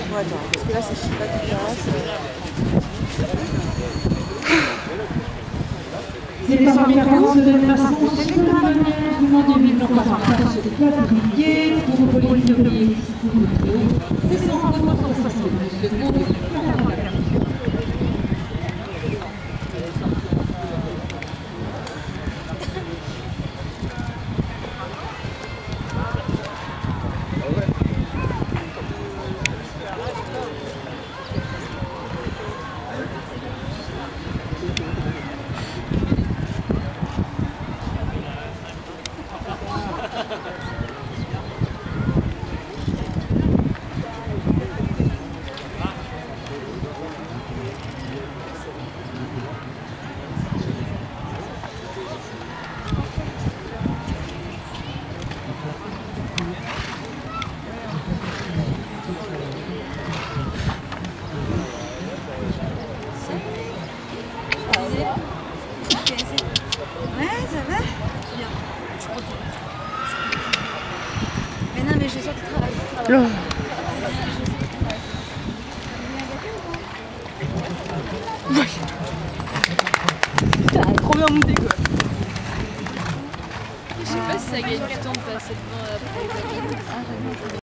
Bon, attends, parce que là, ça chie pas tout là. C'est par référence de la façon suivant des villes encore en place de Clavier pour Polynomier. C'est son rapport de seconde. Ouais, ça va? Bien. Mais non, mais j'ai sorti de travail. Putain, trop bien monté quoi. Je sais pas si ça gagne du temps de passer devant après les